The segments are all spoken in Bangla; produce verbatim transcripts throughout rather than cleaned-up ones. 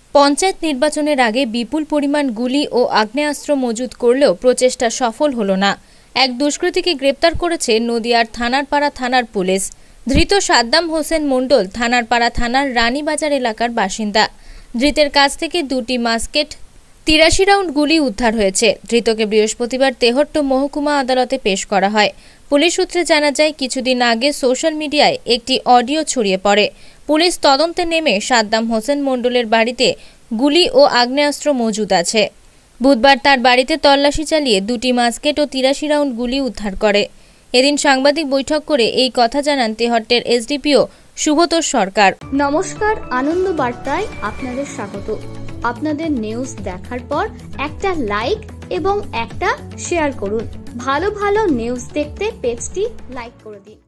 পঞ্চায়েত নির্বাচনের আগে বিপুল পরিমাণ গুলি ও আগ্নেয়াস্ত্র মজুত করলেও প্রচেষ্টা সফল হলো না। এক দুষ্কৃতীকে গ্রেপ্তার করেছে নদিয়ার থানারপাড়া থানার পুলিশ। ধৃত সাদ্দাম হোসেন মণ্ডল থানারপাড়া থানার রানীবাজার এলাকার বাসিন্দা। ধৃতের কাছ থেকে দুটি মাস্কেট, তিরাশি রাউন্ড গুলি উদ্ধার হয়েছে। ধৃতকে বৃহস্পতিবার তেহট্ট মহকুমা আদালতে পেশ করা হয়। পুলিশ সূত্রে জানা যায়, কিছুদিন আগে সোশ্যাল মিডিয়ায় একটি অডিও ছড়িয়ে পড়ে। পুলিশ তদন্তে নেমে সাদ্দাম হোসেন মণ্ডলের বাড়িতে গুলি ও আগ্নেয়াস্ত্র মজুদ আছে। বুধবার তার বাড়িতে তল্লাশি চালিয়ে দুটি মাস্কেট ও তিরাশি রাউন্ড গুলি উদ্ধার করে। এদিন সাংবাদিক বৈঠক করে এই কথা জানান তেহট্টের এসডিপিও শুভতোষ সরকার। নমস্কার, আনন্দ বার্তায় আপনাদের স্বাগত। আপনাদের নিউজ দেখার পর একটা লাইক এবং একটা শেয়ার করুন। ভালো ভালো নিউজ দেখতে পেজটি লাইক করে দিন।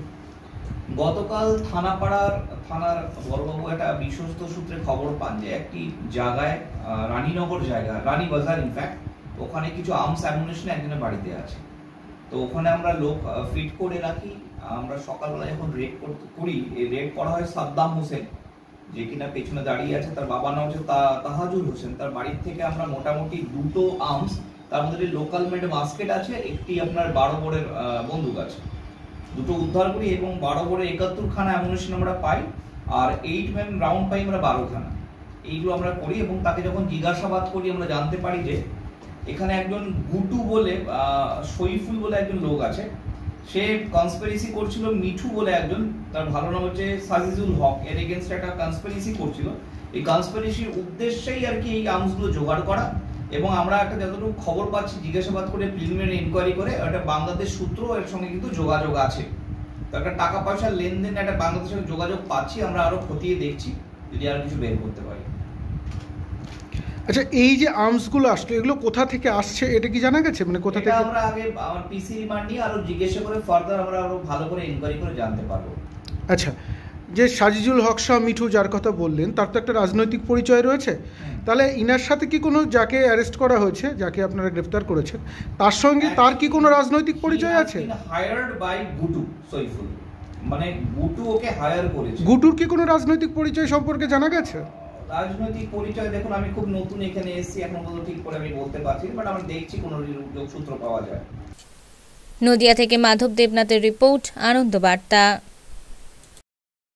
গতকাল থানাপাড়ার থানার বড়বাবু একটা বিশ্বস্ত সূত্রে খবর পান যে একটি জায়গায়, রানীনগর জায়গা, রানীবাজার ইনফ্যাক্ট, ওখানে কিছু আর্মস অ্যামুনিশন একজনের বাড়িতে আছে। তো ওখানে আমরা লোক ফিট করে রাখি। আমরা সকালবেলা যখন রেড করি, এই রেড করা হয় সাদ্দাম হোসেন, যে কিনা পেছনে দাঁড়িয়ে আছে, তার বাবার নাম হচ্ছে তাহাজুল হোসেন। তার বাড়ির থেকে আমরা মোটামুটি দুটো আর্মস, তার মধ্যে লোকাল মেড মাস্কেট আছে, একটি আপনার বারো বোরের বন্দুক আছে, দুটো উদ্ধার করি এবং বারো বোরে একাত্তর খানা অ্যামুনিশন আমরা পাই, আর এইট ম্যান রাউন্ড পাই আমরা বারো খানা। এইগুলো আমরা করি এবং তাকে যখন জিজ্ঞাসাবাদ করি আমরা জানতে পারি যে এখানে একজন গুটু বলে, শৈফুল বলে একজন লোক আছে, সে কনস্পিরেসি করছিল। মিঠু বলে একজন, তার ভালো নাম হচ্ছে সাজিজুল হক, এর এগেনস্টে একটা কনস্পিরেসি করছিল। এই কনস্পিরেসির উদ্দেশ্যেই আর কি এই আর্মসগুলো জোগাড় করা। এবং আমরা একটা যতটুকু খবর পাচ্ছি, জিজ্ঞাসাবাদ করে প্রিলিমিনারি ইনকোয়ারি করে, একটা বাংলাদেশ সূত্র এর সঙ্গে কিন্তু যোগাযোগ আছে। তো একটা টাকা পয়সার লেনদেন, একটা বাংলাদেশের সঙ্গে যোগাযোগ পাচ্ছি। আমরা আরো খতিয়ে দেখছি যদি আর কিছু বের করতে পারি। আচ্ছা, এই যে আর্মসগুলো আসলো, এগুলো কোথা থেকে আসছে এটা কি জানা গেছে? মানে কোথা থেকে? আমরা আগে আমার পিসি রিমান্ড নিয়ে আরো জিজ্ঞাসা করে ফার্দার আমরা আরো ভালো করে ইনকোয়ারি করে জানতে পারবো। আচ্ছা, যে সাজিজুল হক শাহ মিঠু যার কথা বললেন, তার তো একটা রাজনৈতিক পরিচয় রয়েছে। তাহলে ইনার সাথে কি কোনো, যাকে অ্যারেস্ট করা হয়েছে, যাকে আপনারা গ্রেফতার করেছেন, তার সঙ্গে তার কি কোনো রাজনৈতিক পরিচয় আছে? হায়ার্ড বাই গুটু সৈফুল, মানে গুটু ওকে হায়ার করেছে। গুটুর কি কোনো রাজনৈতিক পরিচয় সম্পর্কে জানা গেছে? রাজনৈতিক পরিচয় দেখুন, আমি খুব নতুন এখানে এসেছি, এখন পর্যন্ত ঠিক করে আমি বলতে পারছি না, বাট আমরা দেখছি কোনো যোগসূত্র পাওয়া যায়। নদিয়া থেকে মাধব দেবনাথের রিপোর্ট, আনন্দ বার্তা।